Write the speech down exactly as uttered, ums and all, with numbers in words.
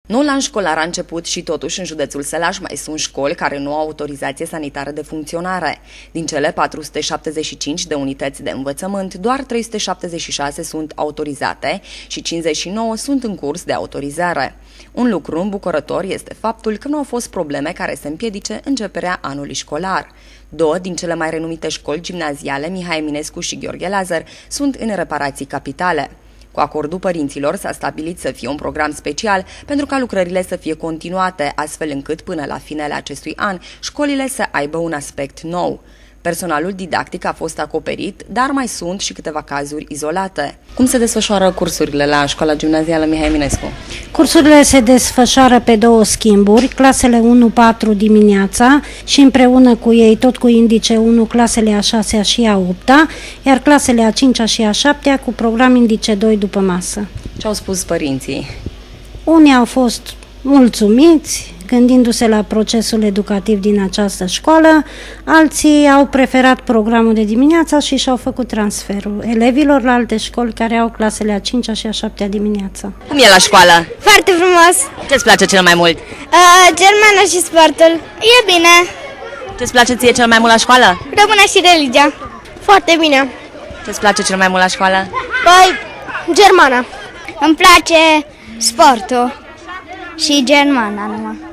Noul an școlar a început și totuși în județul Sălaș mai sunt școli care nu au autorizație sanitară de funcționare. Din cele patru sute șaptezeci și cinci de unități de învățământ, doar trei sute șaptezeci și șase sunt autorizate și cincizeci și nouă sunt în curs de autorizare. Un lucru îmbucurător este faptul că nu au fost probleme care să împiedice începerea anului școlar. Două din cele mai renumite școli gimnaziale, Mihai Eminescu și Gheorghe Lazar, sunt în reparații capitale. Cu acordul părinților s-a stabilit să fie un program special pentru ca lucrările să fie continuate, astfel încât până la finele acestui an școlile să aibă un aspect nou. Personalul didactic a fost acoperit, dar mai sunt și câteva cazuri izolate. Cum se desfășoară cursurile la școala gimnazială Mihai Eminescu? Cursurile se desfășoară pe două schimburi, clasele unu patru dimineața și împreună cu ei, tot cu indice unu, clasele a șasea și a opta, iar clasele a cincea și a șaptea cu program indice doi după masă. Ce au spus părinții? Unii au fost mulțumiți, gândindu-se la procesul educativ din această școală, alții au preferat programul de dimineața și și-au făcut transferul elevilor la alte școli care au clasele a cincea și a șaptea dimineața. Cum e la școală? Foarte frumos! Ce-ți place cel mai mult? Uh, germana și sportul. E bine! Ce-ți place ție cel mai mult la școală? Româna și religia. Foarte bine! Ce-ți place cel mai mult la școală? Păi, germana. Îmi place sportul și germana numai.